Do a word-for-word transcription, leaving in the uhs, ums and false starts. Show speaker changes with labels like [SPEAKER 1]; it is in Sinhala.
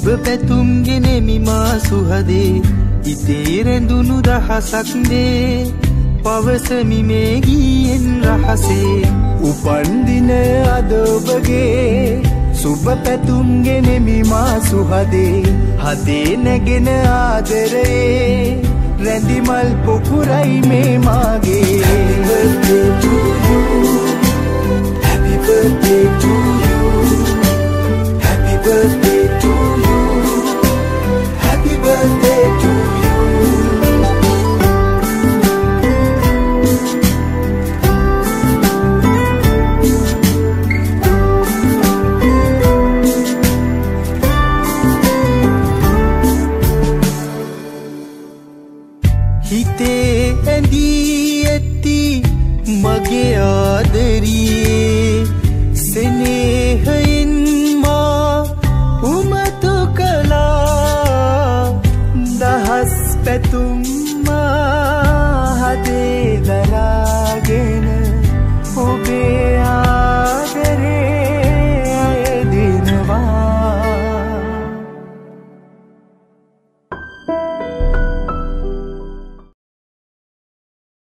[SPEAKER 1] පැතුම් ගෙනෙමි මා සුහදේ ඉතේ රැඳුණු දහසක් දේ පවසමි මේ ගීයෙන් රහසේ උපන් දින අද ඔබගේ සුබ පැතුම් ගෙනෙමි මා සුහදේ හදේ නැගෙන ආදරේ රැඳි මල් පොකුරයි මේ මාගේ Happy birthday to you Happy birthday to you Happy birthday to you